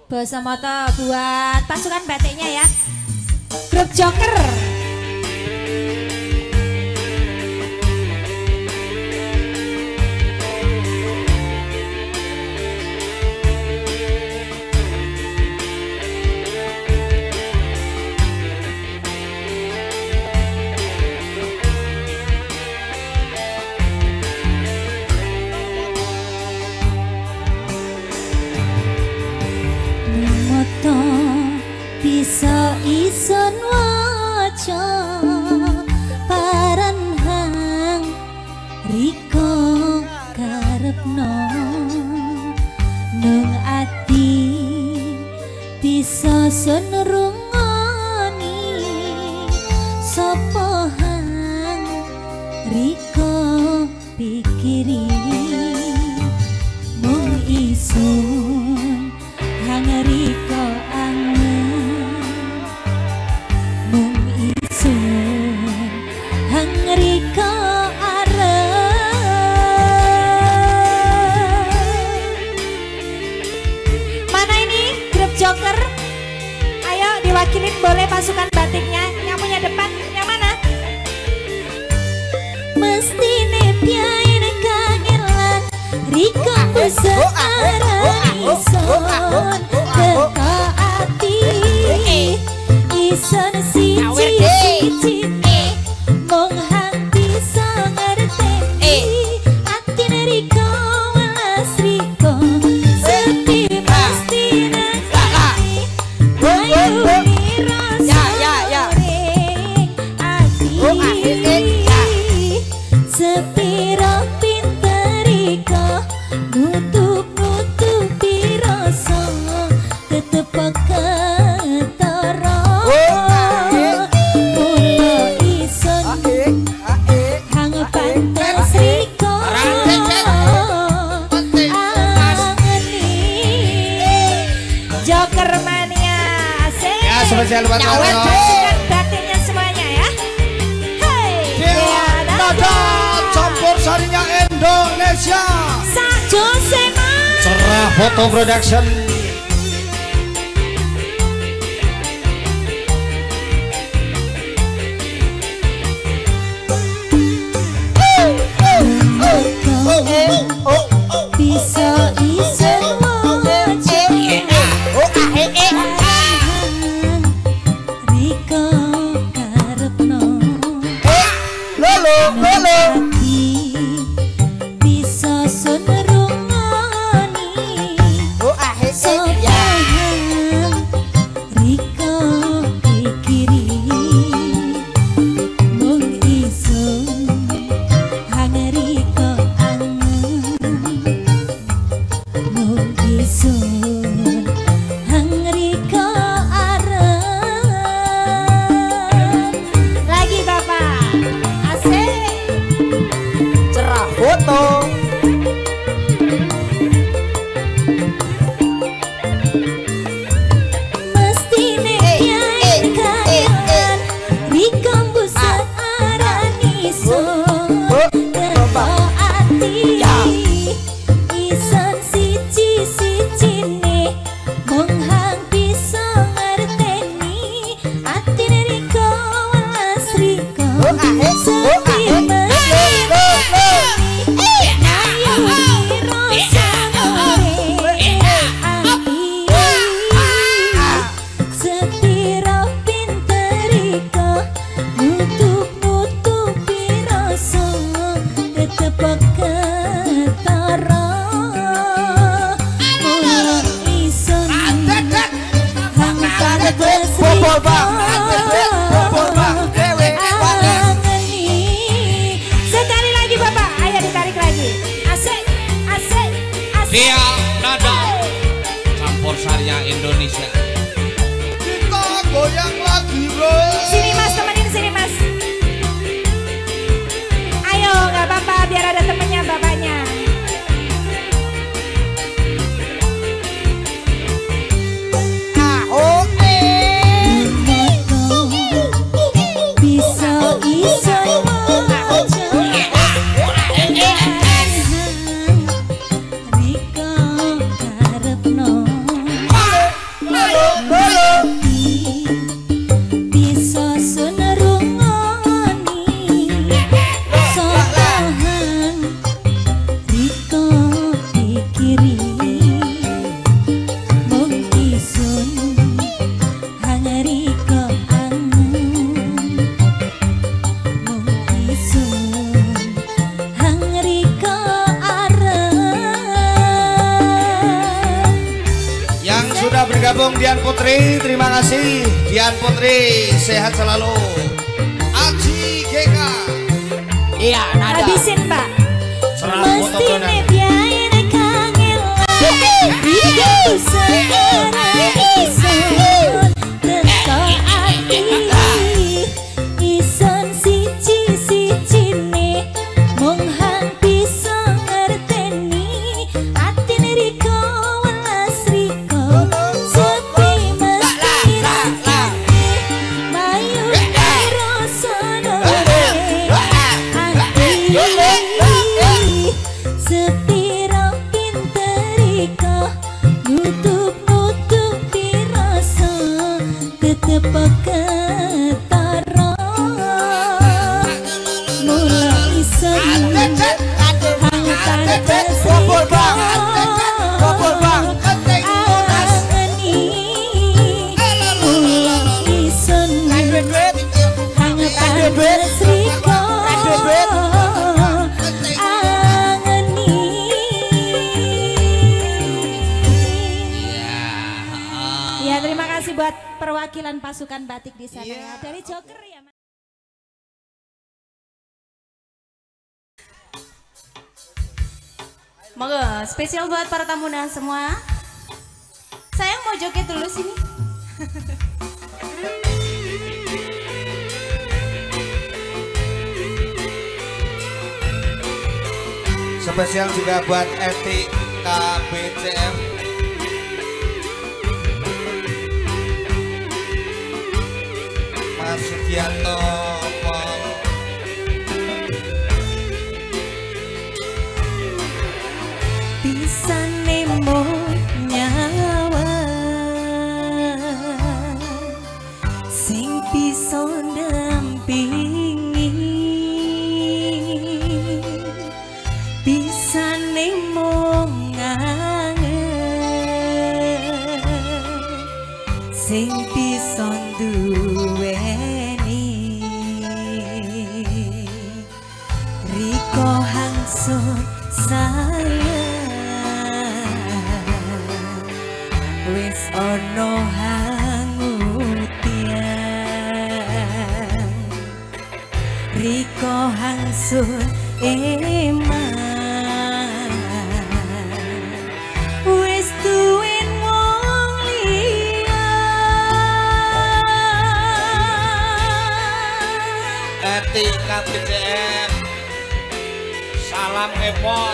Basa moto buat pasukan batiknya ya. Grup Joker. Bisa ison waca paranhang riko karepno nung ati bisa sun rungoni sapa hang riko pikiri mung isun hang riko Joker, ayo diwakilin boleh pasukan batiknya. Yang punya depan, yang mana? Mesti nepiain kangelan Riko searah ison teka ati ison siji mong hang bisa ngerteni ati Riko welas Riko sepi mesti sepiro pinteriko nutup-nutupi rasa tetep ketara mula ison hang pantes riko angeni Joker mania asik ya spesial buat nyawet pasukan batiknya semuanya ya. Hey Nada campur sarinya Indonesia Sajo Sema Cerah Foto Production. bisa isen waca Riko karepno Lolo bisa sun rungoni sapa Riko pikiri mung isun hang Riko mung isun hang Riko lagi Bapak asik Cerah Foto. mesti nepiain kangelan Riko buset arani sun teko ati ison siji-sijine mung hang bisa ngerteni ati Riko welas Riko sepi mesti sepiro pinteriko nutup-nutupi rasa tetep ketara mula ison hang pantes angeni sekali lagi Bapak ayo ditarik lagi asik asik asik Dia Nada campur sarinya Indonesia. Kita goyang lagi bro. sini Mas temenin sini Mas ayo nggak apa-apa biar ada temennya bapaknya bisa ison waca Riko karepno bergabung Dian Putri, terima kasih Dian Putri, sehat selalu. Aji GK. Iya, nada. Habisin, Pak. Serah foto production. Ya, terima kasih buat perwakilan pasukan batik di sana ya. Dari Joker ya, Mas. Monggo, spesial buat para tamunan semua. Sayang mau joget dulu sini. Spesial juga buat Eti KBCM. Mas Sugianto Pol. Bisa nemo nyawa sing bisa ndampingi, bisa nemo ngangen sing bisa duweni, riko hangsun sayang wis ono hangutian, riko hangsun eman wis duwen wong liya. Eti KBCM. Salam ngepot.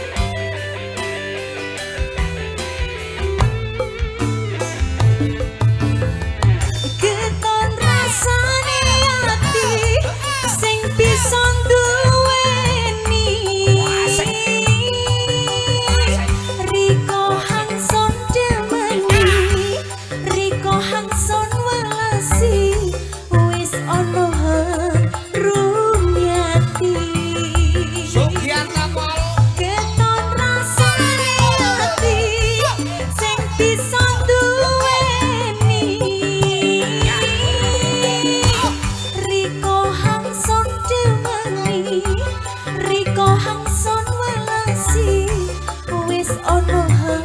Keton rasane ati sing bisa duweni, riko hangson demeni, riko hangson welasi wis ono rumyati. Sugianto Pol. Keton rasane ati sing bisa duweni, riko hangson demeni, riko hangson welasi wis ono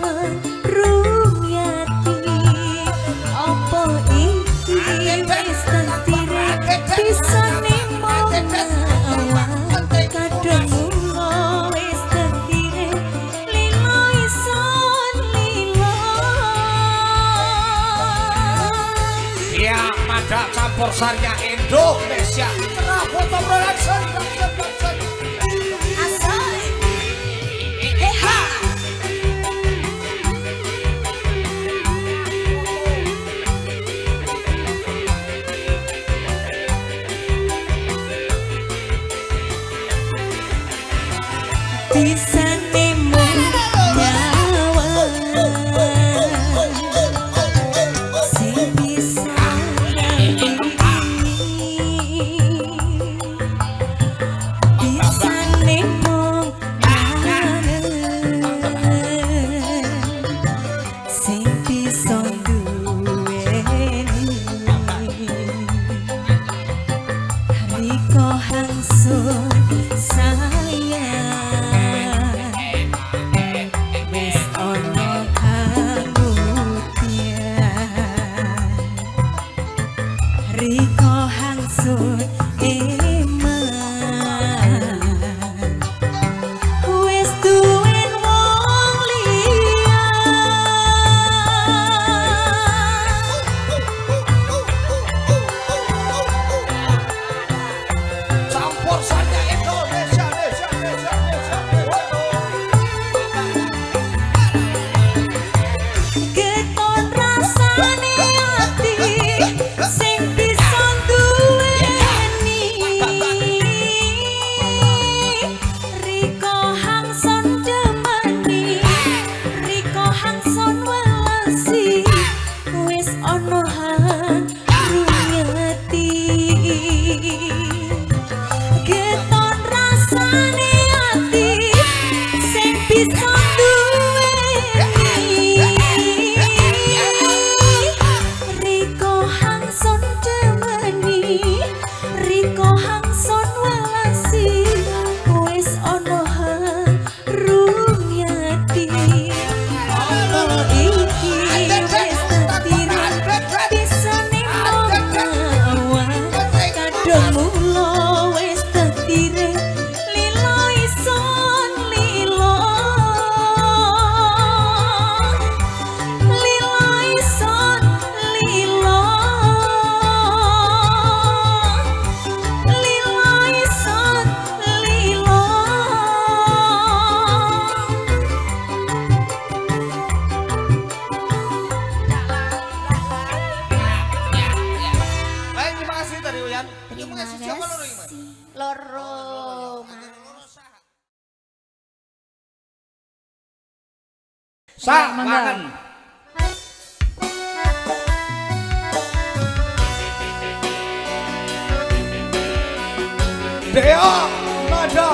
rumyati. Apa iki wis tentire bisa nemo awak kadang wis tentire lilo ison lilo. Ya, pada campur sarinya Indonesia. Serah foto production. Asal eha bisa nemo nyawa sing bisa ndampingi, Sawangan. Dea nada.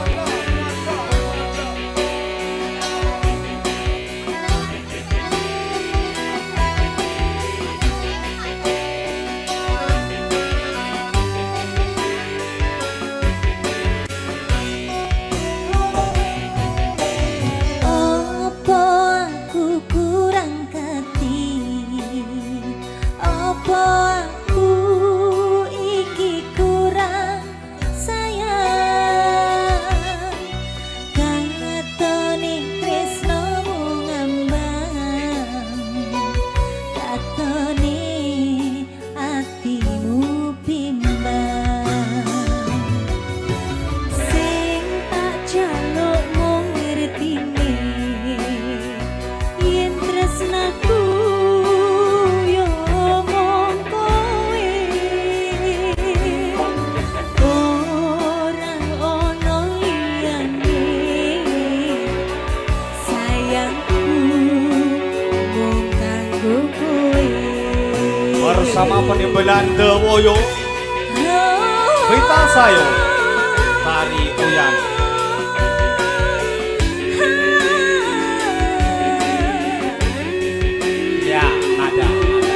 Bersama penimbulan Dewoyo, Vita Sayo, Tari Uyan. Ya, ada.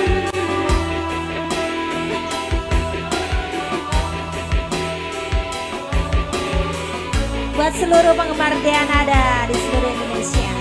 Buat seluruh penggemar Dea Nada di seluruh Indonesia.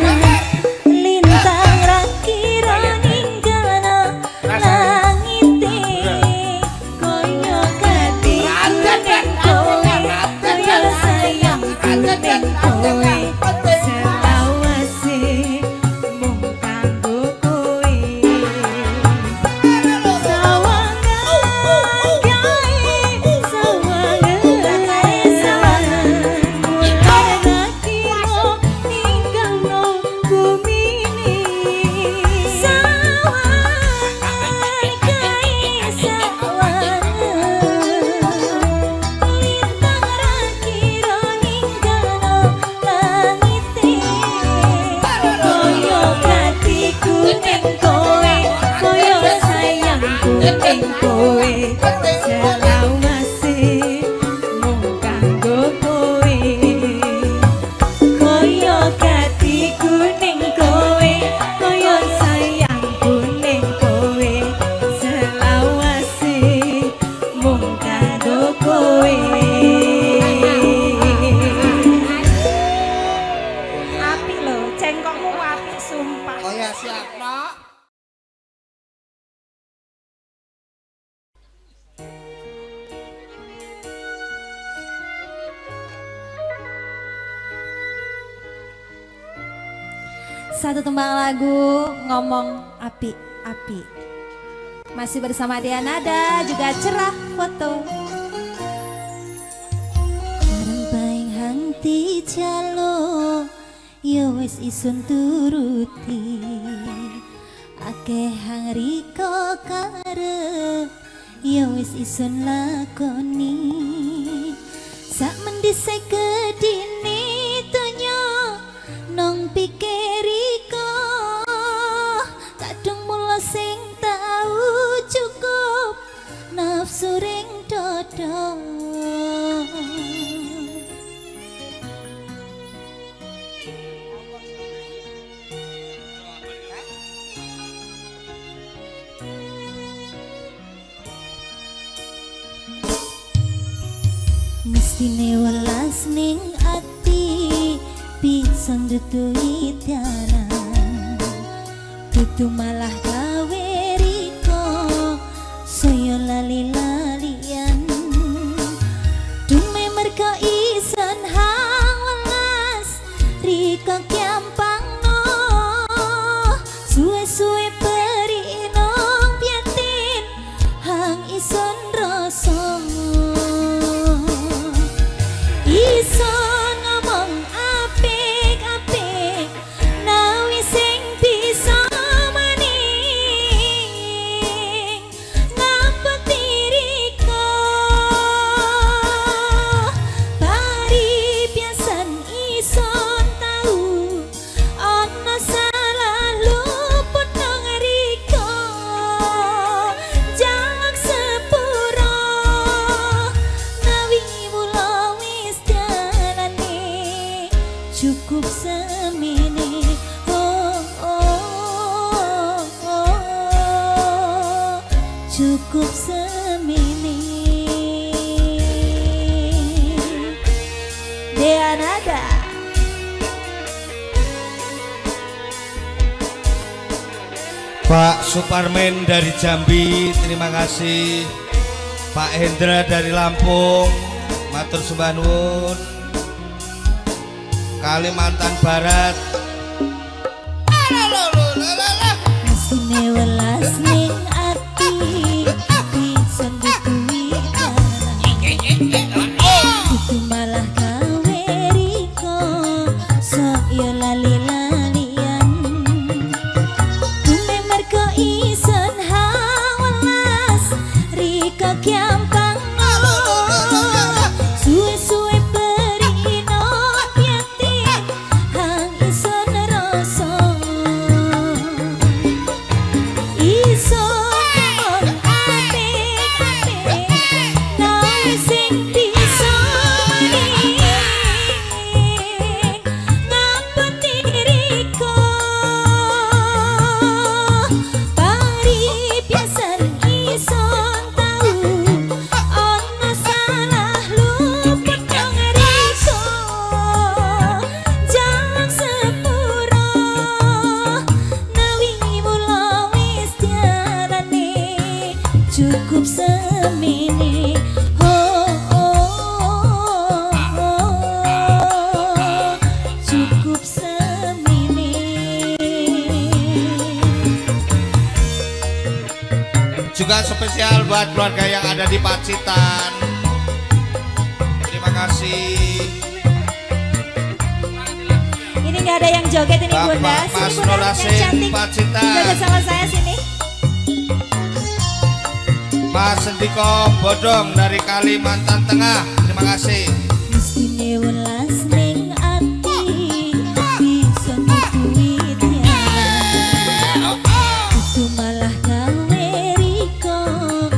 Langit ning kowe selawase mung kanggo kowe koyo gatiku ning kowe koyo sayangku ning kowe selawase mung kanggo kowe apik lho cengkokmu apik sumpah Oh ya siap nak. Satu tembang lagu ngomong api-api. Masih bersama Dianada juga cerah foto. Bareng baing hangti jalo, ya wis isun turuti. Akeh hang riko karep, ya wis isun lakoni. Sak mendisai kedini tunyo nong pikiriko kadung mula sing tau cukup nafsu ring dodo mestine welas ning ati bisa ndutui tianan tutu malah gawe riko saya lali-lalian dume merko isen hang welas riko kiampang no suwe-suwe peri nong piatin hang ison rasa ison ngomong apik-apik nawi sing bisa maning ngapet diriko pari biasan ison tau ana salah luput nang riko jalak sepuro nawi mula wis jalane cukup semene cukup semene Dianada Pak Suparmen dari Jambi, terima kasih. Pak Hendra dari Lampung, matur sembah nuwun. Kalimantan Barat. mesine welas ning ati bisa ndutui itu malah gawe riko sok yo lali-lalian dume merko isen hang welas riko kiampang suwe-suwe peri no piatin hang ison rasa ison apik-apik nawi sing bisa maning ngapet diriko pari biasan ison tau ana salah luput nang riko jalak sepuro nawi mula wis jalane cukup semene cukup semene Juga spesial buat keluarga yang ada di Pacitan. Terima kasih. ini nggak ada yang joget ini Bapak bunda Mas sini bunda Nurasing, yang cantik Pacitan. joget sama saya sini Mas Sendiko Bodong dari Kalimantan Tengah, terima kasih. mestine welas ning ati bisa ndutui tianan itu malah gawe riko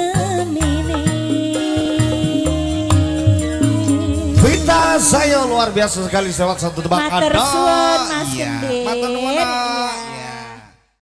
Gemini. Vita saya luar biasa sekali lewat satu tebak Matur ada. suwun Mas Iya, Gendit. matur nuwun.